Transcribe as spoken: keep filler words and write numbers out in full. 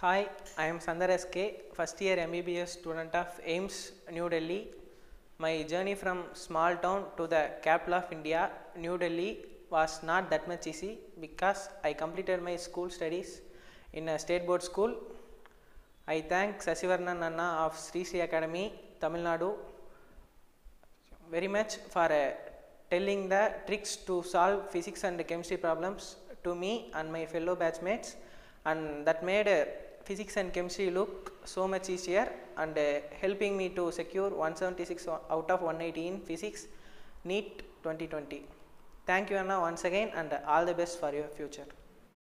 Hi, I am Sandar S K, first year M B B S student of AIMS, New Delhi. My journey from small town to the capital of India, New Delhi, was not that much easy because I completed my school studies in a state board school. I thank Sasivarnan Anna of Sri Sri Academy, Tamil Nadu, very much for uh, telling the tricks to solve physics and chemistry problems to me and my fellow batchmates, and that made uh, physics and chemistry look so much easier and uh, helping me to secure one seventy-six out of one eighty in physics NEET twenty twenty. Thank you Anna once again, and all the best for your future.